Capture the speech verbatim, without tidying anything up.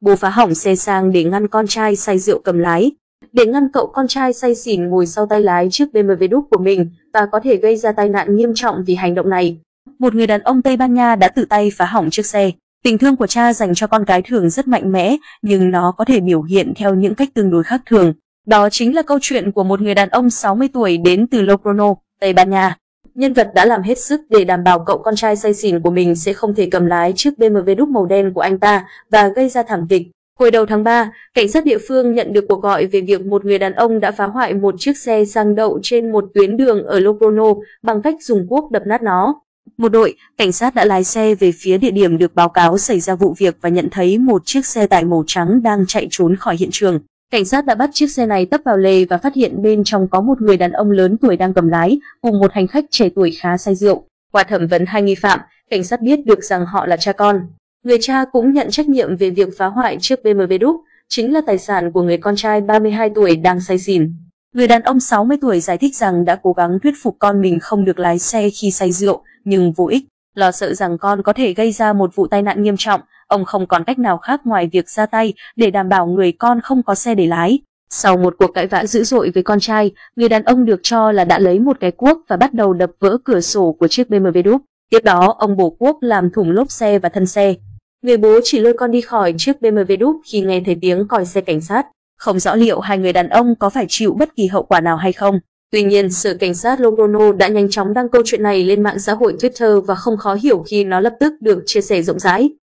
Bố phá hỏng xe sang để ngăn con trai say rượu cầm lái. Để ngăn cậu con trai say xỉn ngồi sau tay lái chiếc bê em vê đúc của mình và có thể gây ra tai nạn nghiêm trọng vì hành động này, một người đàn ông Tây Ban Nha đã tự tay phá hỏng chiếc xe. Tình thương của cha dành cho con cái thường rất mạnh mẽ, nhưng nó có thể biểu hiện theo những cách tương đối khác thường. Đó chính là câu chuyện của một người đàn ông sáu mươi tuổi đến từ Logroño, Tây Ban Nha. Nhân vật đã làm hết sức để đảm bảo cậu con trai say xỉn của mình sẽ không thể cầm lái chiếc bê em vê đúc màu đen của anh ta và gây ra thảm kịch. Hồi đầu tháng ba, cảnh sát địa phương nhận được cuộc gọi về việc một người đàn ông đã phá hoại một chiếc xe sang đậu trên một tuyến đường ở Logroño bằng cách dùng cuốc đập nát nó. Một đội cảnh sát đã lái xe về phía địa điểm được báo cáo xảy ra vụ việc và nhận thấy một chiếc xe tải màu trắng đang chạy trốn khỏi hiện trường. Cảnh sát đã bắt chiếc xe này tấp vào lề và phát hiện bên trong có một người đàn ông lớn tuổi đang cầm lái cùng một hành khách trẻ tuổi khá say rượu. Qua thẩm vấn hai nghi phạm, cảnh sát biết được rằng họ là cha con. Người cha cũng nhận trách nhiệm về việc phá hoại chiếc bê em vê đúc, chính là tài sản của người con trai ba mươi hai tuổi đang say xỉn. Người đàn ông sáu mươi tuổi giải thích rằng đã cố gắng thuyết phục con mình không được lái xe khi say rượu, nhưng vô ích. Lo sợ rằng con có thể gây ra một vụ tai nạn nghiêm trọng, ông không còn cách nào khác ngoài việc ra tay để đảm bảo người con không có xe để lái. Sau một cuộc cãi vã dữ dội với con trai, người đàn ông được cho là đã lấy một cái cuốc và bắt đầu đập vỡ cửa sổ của chiếc bê em vê đúc. Tiếp đó, ông bổ cuốc làm thủng lốp xe và thân xe. Người bố chỉ lôi con đi khỏi chiếc bê em vê đúc khi nghe thấy tiếng còi xe cảnh sát. Không rõ liệu hai người đàn ông có phải chịu bất kỳ hậu quả nào hay không. Tuy nhiên, Sở Cảnh sát Logroño đã nhanh chóng đăng câu chuyện này lên mạng xã hội Twitter và không khó hiểu khi nó lập tức được chia sẻ rộng rãi.